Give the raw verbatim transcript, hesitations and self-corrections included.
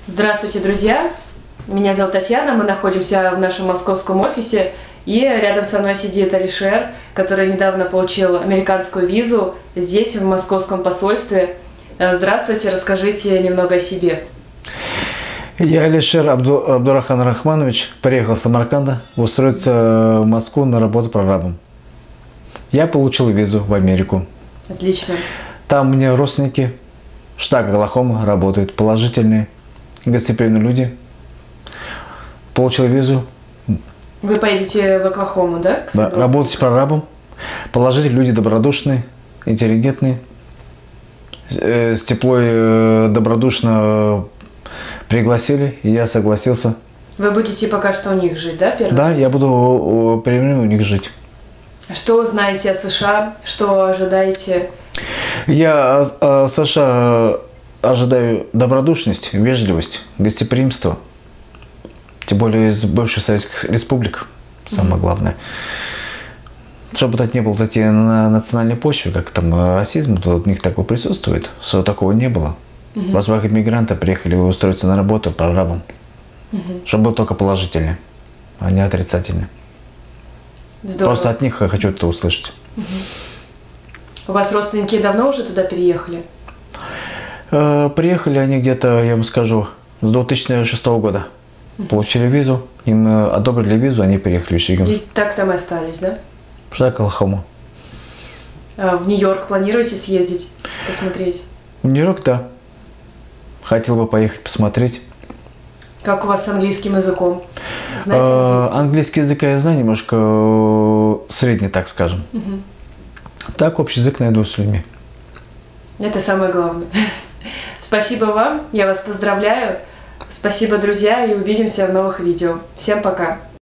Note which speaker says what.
Speaker 1: Здравствуйте, друзья! Меня зовут Татьяна, мы находимся в нашем московском офисе, и рядом со мной сидит Алишер, который недавно получил американскую визу здесь, в московском посольстве. Здравствуйте, расскажите немного о себе.
Speaker 2: Я Алишер Абду, Абдурахан Рахманович, приехал с Самарканда устроиться в Москву на работу прорабом. Я получил визу в Америку.
Speaker 1: Отлично.
Speaker 2: Там у меня родственники, штат Оклахома, работают положительные, гостеприимные люди. Получил визу.
Speaker 1: Вы поедете в Оклахому, да?
Speaker 2: Да, работать прорабом. Положительные люди, добродушные, интеллигентные, с теплой, добродушно пригласили, и я согласился.
Speaker 1: Вы будете пока что у них жить, да? Первый?
Speaker 2: Да, я буду первым у них жить.
Speaker 1: Что знаете о США? Что ожидаете?
Speaker 2: Я о США ожидаю добродушность, вежливость, гостеприимство. Тем более из бывших советских республик, самое mm-hmm. главное. Чтобы это не было такие на национальной почве, как там расизм, то у них такое присутствует, что такого не было. Mm-hmm. Просто как иммигранты приехали устроиться на работу прорабом. Mm-hmm. Чтобы было только положительное, а не отрицательное.
Speaker 1: Здорово. Просто
Speaker 2: от них я хочу это услышать.
Speaker 1: Угу. У вас родственники давно уже туда переехали?
Speaker 2: Э, приехали они где-то, я вам скажу, с две тысячи шестого года. Угу. Получили визу, им одобрили визу, они переехали в Мичиган.
Speaker 1: И так там и остались, да?
Speaker 2: В штат Оклахома.
Speaker 1: А в Нью-Йорк планируете съездить, посмотреть?
Speaker 2: В Нью-Йорк, да. Хотел бы поехать посмотреть.
Speaker 1: Как у вас с английским языком? Знаете английский?
Speaker 2: Английский язык я знаю немножко средний, так скажем. Угу. Так, общий язык найду с людьми.
Speaker 1: Это самое главное. Спасибо вам, я вас поздравляю. Спасибо, друзья, и увидимся в новых видео. Всем пока!